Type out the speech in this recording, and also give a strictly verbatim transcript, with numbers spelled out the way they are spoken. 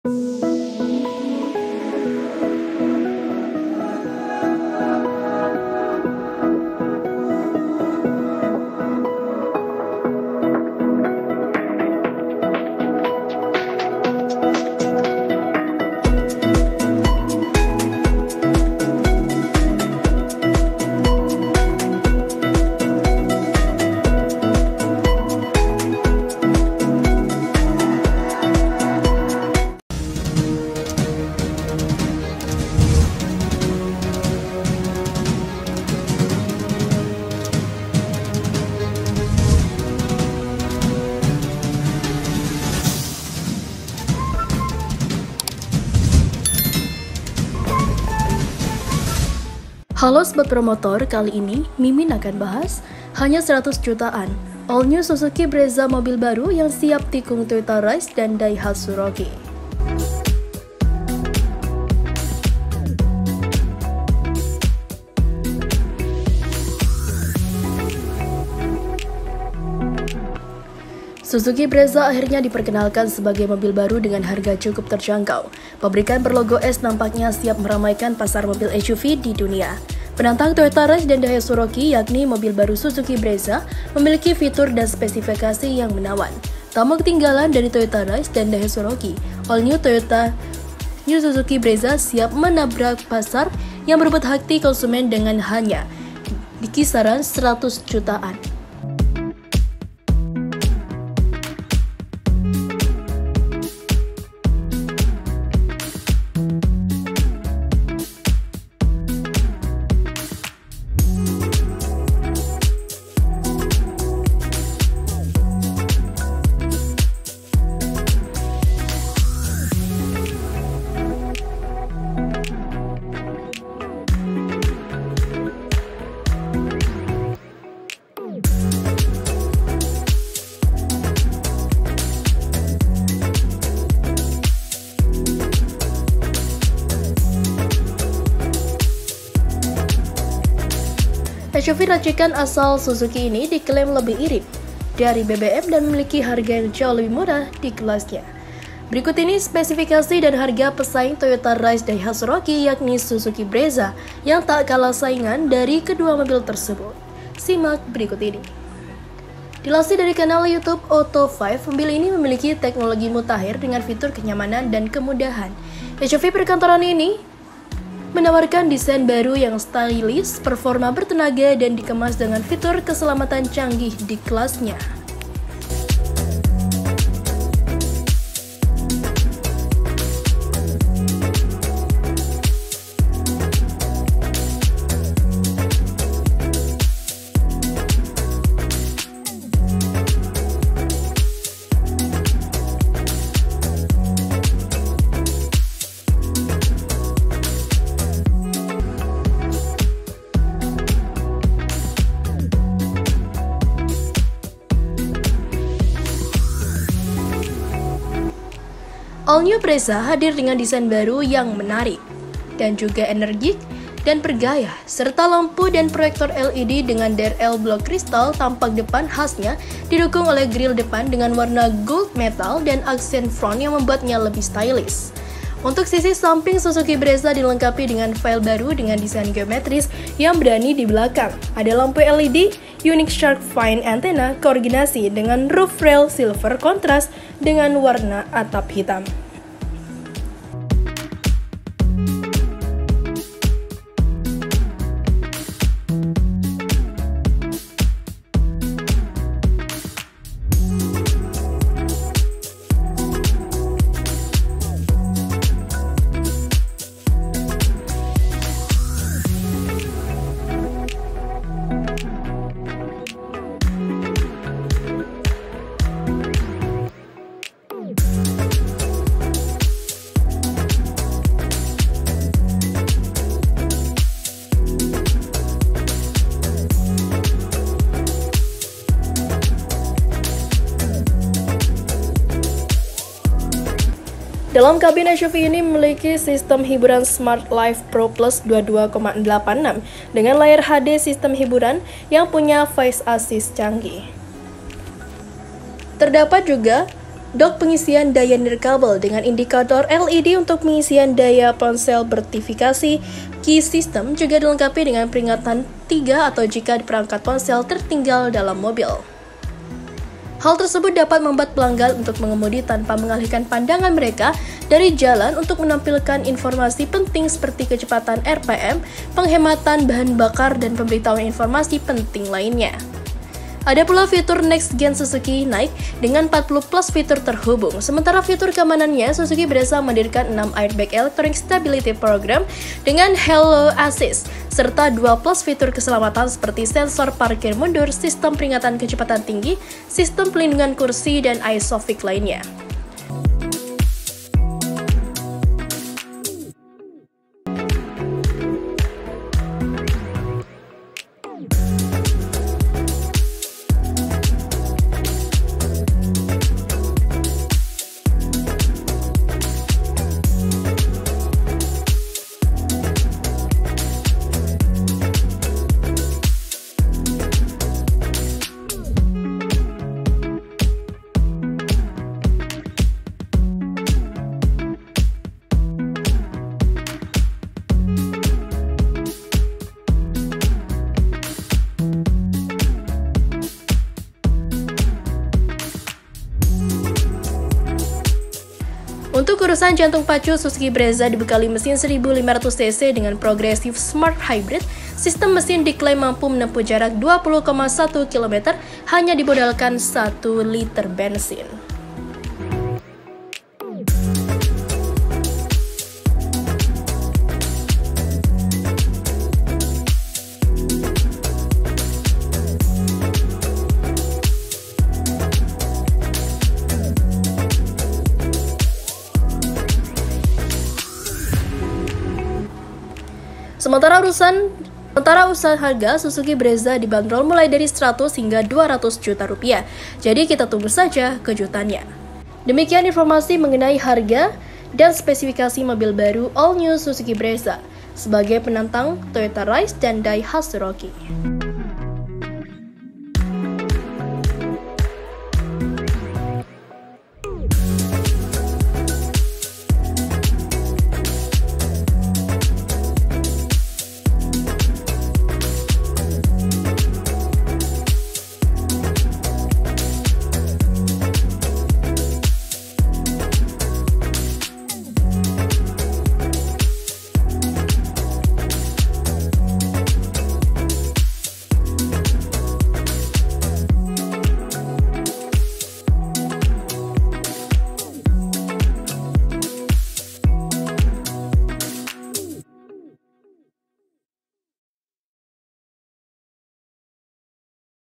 Halo Sobat Promotor, kali ini Mimin akan bahas hanya seratus jutaan All New Suzuki Brezza, mobil baru yang siap tikung Toyota Rush dan Daihatsu Rocky. Suzuki Brezza akhirnya diperkenalkan sebagai mobil baru dengan harga cukup terjangkau. Pabrikan berlogo S nampaknya siap meramaikan pasar mobil S U V di dunia. Penantang Toyota Rush dan Daihatsu Rocky, yakni mobil baru Suzuki Brezza, memiliki fitur dan spesifikasi yang menawan. Tak mau ketinggalan dari Toyota Rush dan Daihatsu Rocky, All New Toyota New Suzuki Brezza siap menabrak pasar yang berebut hati konsumen dengan hanya di kisaran seratus jutaan. S U V racikan asal Suzuki ini diklaim lebih irit dari B B M dan memiliki harga yang jauh lebih murah di kelasnya. Berikut ini spesifikasi dan harga pesaing Toyota Rush Daihatsu Rocky, yakni Suzuki Brezza, yang tak kalah saingan dari kedua mobil tersebut. Simak berikut ini. Dilansir dari kanal YouTube Auto lima, mobil ini memiliki teknologi mutakhir dengan fitur kenyamanan dan kemudahan. S U V perkantoran ini menawarkan desain baru yang stylish, performa bertenaga, dan dikemas dengan fitur keselamatan canggih di kelasnya. All New Brezza hadir dengan desain baru yang menarik dan juga energik dan bergaya, serta lampu dan proyektor L E D dengan D R L blok kristal. Tampak depan khasnya didukung oleh grill depan dengan warna gold metal dan aksen front yang membuatnya lebih stylish. Untuk sisi samping, Suzuki Brezza dilengkapi dengan fail baru dengan desain geometris yang berani di belakang. Ada lampu L E D, unique shark fin antenna, koordinasi dengan roof rail silver kontras dengan warna atap hitam. Dalam kabin S U V ini memiliki sistem hiburan Smart Life Pro Plus dua puluh dua koma delapan enam dengan layar H D sistem hiburan yang punya voice assist canggih. Terdapat juga Dock pengisian daya nirkabel dengan indikator L E D untuk pengisian daya ponsel bertifikasi. Key system juga dilengkapi dengan peringatan tiga atau jika perangkat ponsel tertinggal dalam mobil. Hal tersebut dapat membuat pelanggan untuk mengemudi tanpa mengalihkan pandangan mereka dari jalan untuk menampilkan informasi penting seperti kecepatan R P M, penghematan bahan bakar, dan pemberitahuan informasi penting lainnya. Ada pula fitur Next Gen Suzuki Night dengan empat puluh plus fitur terhubung. Sementara fitur keamanannya, Suzuki berhasil menghadirkan enam airbag Electronic Stability Program dengan Hello Assist, serta dua plus fitur keselamatan seperti sensor parkir mundur, sistem peringatan kecepatan tinggi, sistem pelindungan kursi, dan ISOFIX lainnya. Untuk urusan jantung pacu, Suzuki Brezza dibekali mesin seribu lima ratus cc dengan progresif Smart Hybrid. Sistem mesin diklaim mampu menempuh jarak dua puluh koma satu kilometer hanya dimodalkan satu liter bensin. Sementara urusan Sementara usaha harga, Suzuki Brezza dibanderol mulai dari seratus hingga dua ratus juta rupiah. Jadi kita tunggu saja kejutannya. Demikian informasi mengenai harga dan spesifikasi mobil baru All New Suzuki Brezza sebagai penantang Toyota Rise dan Daihatsu Rocky.